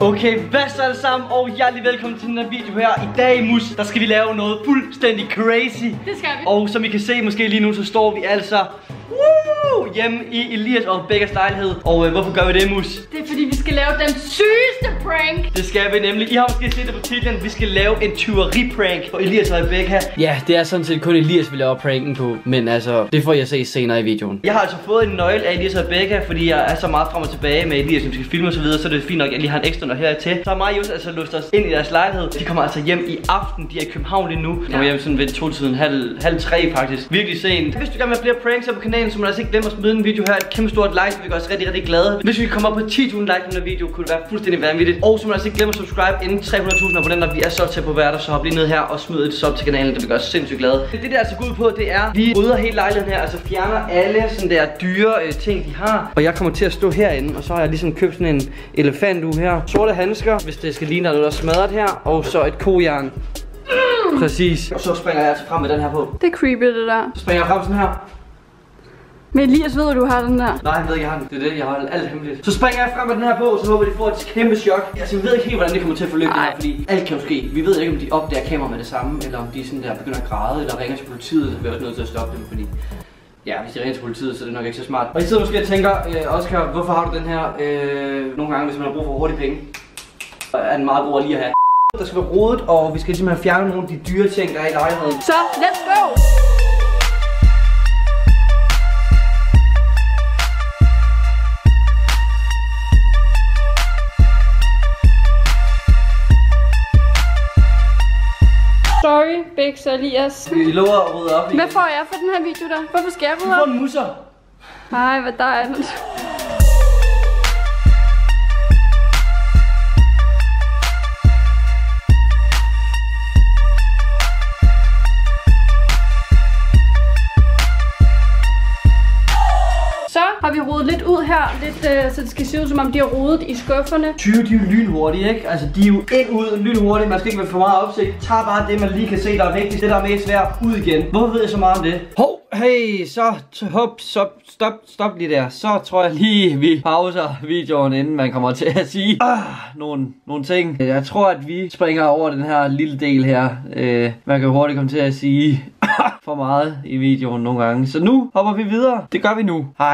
Okay, hvad så alle sammen, og hjertelig velkommen til den her video her. I dag, Mus, der skal vi lave noget fuldstændig crazy. Det skal vi. Og som I kan se måske lige nu, så står vi altså hjemme i Elias og Beckers lejlighed. Og hvorfor gør vi det, Mus? Det er fordi vi skal lave den sygeste prank. Det skal vi nemlig. I har måske set det på titlen. Vi skal lave en tyveri-prank på Elias og Rebecca. Ja, det er sådan set kun Elias, vi laver pranken på. Men altså, det får jeg se senere i videoen. Jeg har altså fået en nøgle af Elias og Rebecca, fordi jeg er så meget frem og tilbage med Elias, som skal filme og så videre. Så er det fint nok, at jeg lige har en ekstra nøgle hertil. Så har mig og Jus altså låst os ind i deres lejlighed. De kommer altså hjem i aften. De er i København lige nu. De kommer hjem sådan ved 2-tiden, halv 3 faktisk. Virkelig sent. Hvis du gerne vil have flere pranks her på kanalen, så må du altså ikke glemme at smide en video her. Et kæmpe stort like, så vi gør os rigtig glade. Hvis vi kommer op på 10.000 likes på den her video, kunne det være fuldstændig vanvittigt. Og så må du altså ikke glemme at subscribe inden 300.000 abonnenter. Vi er så tæt på hverdag, så hop lige ned her og smid et sub til kanalen. Det vil gøre os sindssygt glade. Det der altså går ud på, det er, vi rydder hele lejligheden her, altså fjerner alle sådan der dyre ting, de har. Og jeg kommer til at stå herinde, og så har jeg ligesom købt sådan en elefantuge her. Sorte handsker, hvis det skal ligne, noget der er smadret her. Og så et kojern. Præcis. Og så springer jeg altså frem med den her på. Det er creepy, det der. Så springer jeg frem sådan her. Men Elias, ved du har den der? Nej, jeg ved ikke, jeg har den. Det er det, jeg har alt hemmeligt. Så springer jeg frem med den her på, og så håber de får et kæmpe chok. Altså, vi ved ikke helt, hvordan det kommer til at forløbe det her, fordi alt kan jo ske. Vi ved ikke, om de opdager kameraet med det samme, eller om de sådan der begynder at græde, eller ringer til politiet, så vi er også nødt til at stoppe dem, fordi ja, hvis de ringer til politiet, så er det nok ikke så smart. Og I sidder måske og tænker, Oscar, hvorfor har du den her nogle gange, hvis man har brug for hurtige penge? Er den meget god lige at have. Der skal være rodet, og vi skal simpelthen fjerne nogle af de dyre ting, der er i lejligheden. Så, let's go! Sorry, Bex og Elias. Vi lover at rydde op. Hvad får jeg for den her video der? Hvorfor skal jeg rydde op? Du får en musser. Nej, hvad dejligt. Så har vi rodet lidt ud her, så det skal se ud som om de har rodet i skufferne. 20, de er jo lynhurtige, ikke? Altså de er jo ind ud lynhurtige, man skal ikke være for meget opsigt. Tag bare det, man lige kan se, der er vigtigt. Det, der er mest værd, ud igen. Hvorfor ved jeg så meget om det? Hov, hey, stop lige der. Så tror jeg lige, vi pauser videoen, inden man kommer til at sige nogle ting. Jeg tror, at vi springer over den her lille del her. Man kan hurtigt komme til at sige for meget i videoen nogle gange. Så nu hopper vi videre. Det gør vi nu. Hej.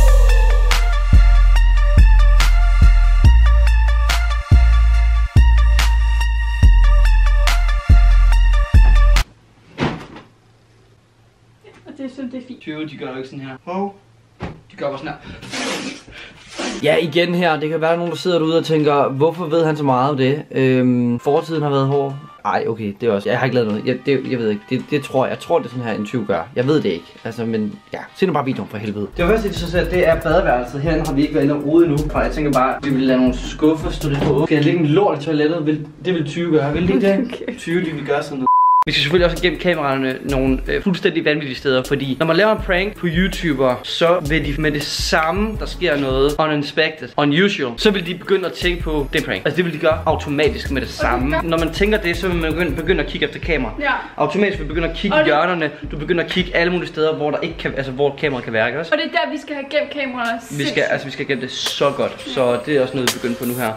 Det synes det er fint. 20, de gør jo ikke sådan her. Hov. De gør bare sådan her. Ja, igen her. Det kan være nogen, der sidder derude og tænker, hvorfor ved han så meget om det? Fortiden har været hård. Ej, okay, det er også. Jeg har ikke lavet noget. Jeg ved ikke. Det tror jeg. Jeg tror, det er sådan her, en 20 gør. Jeg ved det ikke. Altså, men ja. Se nu bare videoen for helvede. Det første, de så ser, det er badeværelset. Herinde har vi ikke været inde og rode endnu. For jeg tænker bare, vi vil lade nogle skuffer stå lidt på. Skal jeg lægge en lort i toilettet? Det vil 20 gøre. Vil de ikke det? Okay. 20, de vil gøre sådan noget. Vi skal selvfølgelig også gennem kameraerne nogle fuldstændig vanvittige steder, fordi når man laver en prank på YouTuber, så vil de med det samme, der sker noget uninspected, unusual, så vil de begynde at tænke på det prank. Altså det vil de gøre automatisk med det samme. Når man tænker det, så vil man begynde at kigge efter kamera. Ja. Automatisk vil begynde at kigge i hjørnerne. Du begynder at kigge alle mulige steder, hvor der ikke kan, altså hvor kameraet kan være, også? Og det er der, vi skal have gemt kameraet. Vi skal gemme det så godt. Så det er også noget, vi begynder på nu her.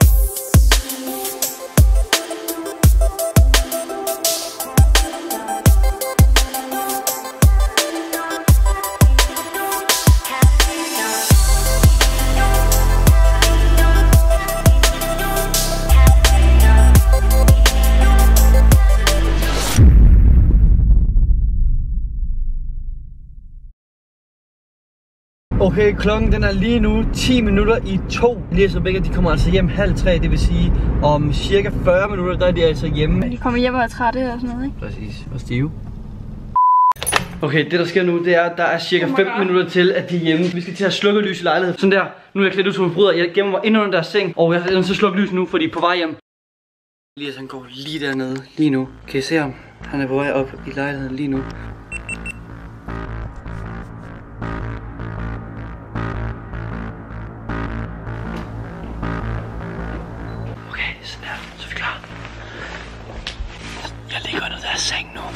Okay, klokken den er lige nu 10 minutter i 2. Elias og Rebecca, de kommer altså hjem 2:30, det vil sige om cirka 40 minutter, der er de altså hjemme. De kommer hjem og er trætte og sådan noget, ikke? Præcis, og stive. Okay, det der sker nu, det er, at der er cirka 15 minutter til, at de er hjemme. Vi skal til at slukke lys i lejligheden. Sådan der. Nu er jeg klædt ud som en forbryder. Jeg gemmer mig ind under deres seng, og jeg er så slukke lys nu, fordi på vej hjem. Elias han går lige dernede, lige nu. Kan I se ham? Han er på vej op i lejligheden lige nu. Jeg ligger under deres seng nu.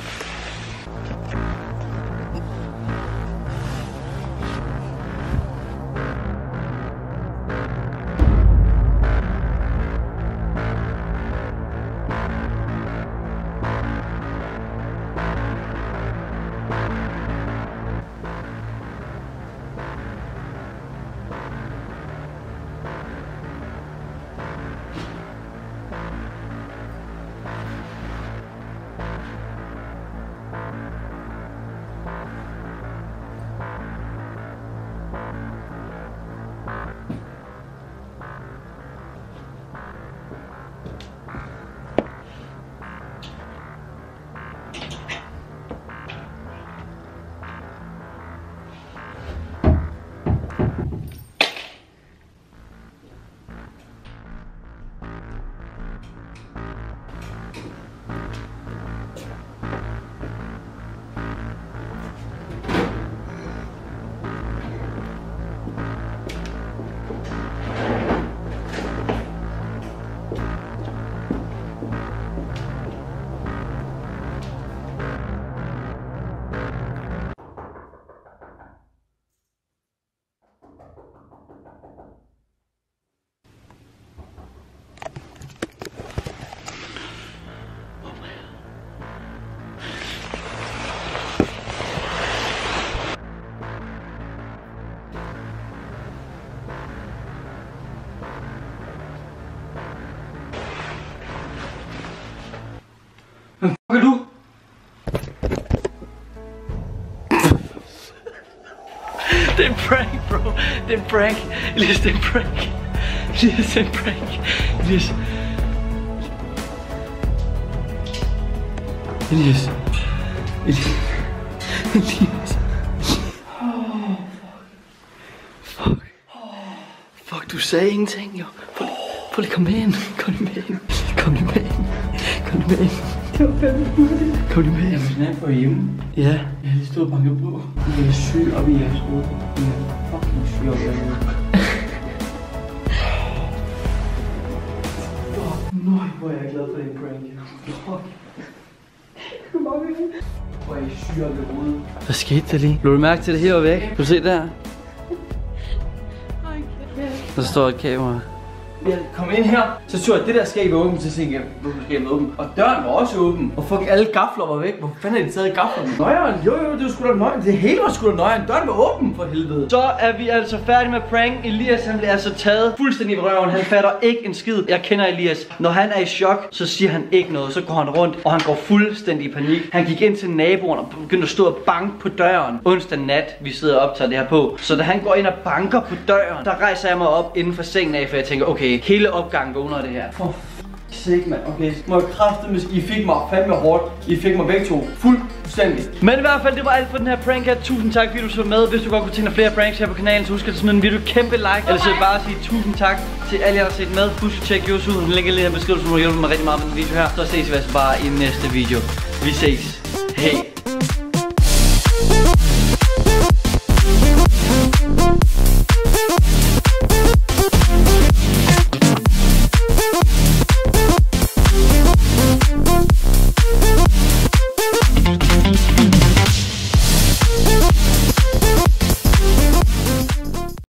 det er en prank. Elias, det er en prank. Elias, det er en prank. Elias. Elias. Elias. Fuck, du sagde ingenting, jo. Prøv lige at komme med ind. Kom lige med ind. Kom lige med ind. Kom lige med ind. Det var fandme hurtigt. Kom lige med ind. Jeg er snart på hjemme. Ja. Jeg har lige stået og banket på. Jeg er syg op i jeres hoved. Jeg er fucking syg op i jeres hoved. Nøj, hvor er jeg glad for den prank. Hvor er I syg op i hovedet. Hvad skete der lige? Lå du mærke til det her var væk? Kan du se der? Der står et kamera. Jeg kom ind her, så så jeg det der skab åbent, så tænkte jeg, hvorfor skabet åbent? Og døren var også åben. Og fuck, alle gafler var væk. Hvor fanden er de taget gaflerne? Nøjeren, jo, det var sgu da nøjeren. Det hele var sgu da nøjeren. Døren var åben for helvede. Så er vi altså færdige med prank. Elias han bliver altså taget fuldstændig i røven. Han fatter ikke en skid. Jeg kender Elias. Når han er i chok, så siger han ikke noget. Så går han rundt, og han går fuldstændig i panik. Han gik ind til naboen og begyndte at stå og banke på døren. Onsdag nat, vi sidder og optager det her på. Så da han går ind og banker på døren, der rejser jeg mig op inden for sengen af, for jeg tænker, okay, hele opgangen vågner det her. Sick, mand. Okay, må jeg kraftedeme, I fik mig fandme hårdt. I fik mig begge to fuldstændig. Men i hvert fald, det var alt for den her prank her. Tusind tak, fordi du så med. Hvis du godt kunne tænke dig flere pranks her på kanalen, så husk at smide en video kæmpe like. Ellers vil jeg bare sige tusind tak til alle jer, der har set med. Husk at tjekke YouTube ud. Den ligger lige her i beskrivelsen, hvor du hjælper mig rigtig meget med den video her. Så ses vi altså bare i næste video. Vi ses. Hej.